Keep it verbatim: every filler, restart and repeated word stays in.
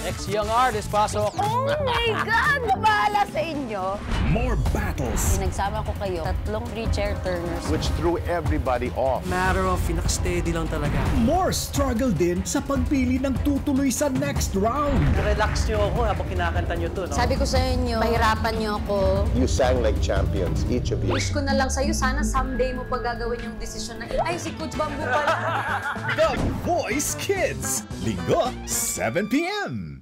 Next young artist, pasok. Oh my God! Bahala sa inyo. More battles. Pinagsama ko kayo, tatlong three-chair turners. Which threw everybody off. Matter of pinaka-steady lang talaga. More struggle din sa pagpili ng tutuloy sa next round. Relax nyo ako habang kinakanta nyo to, no? Sabi ko sa inyo, pahirapan niyo ako. You sang like champions, each of you. Wish ko na lang sa'yo, sana someday mo pa gagawin yung desisyon na, ay, si Coach Bamboo pala. The Voice Kids. Linggo, seven p m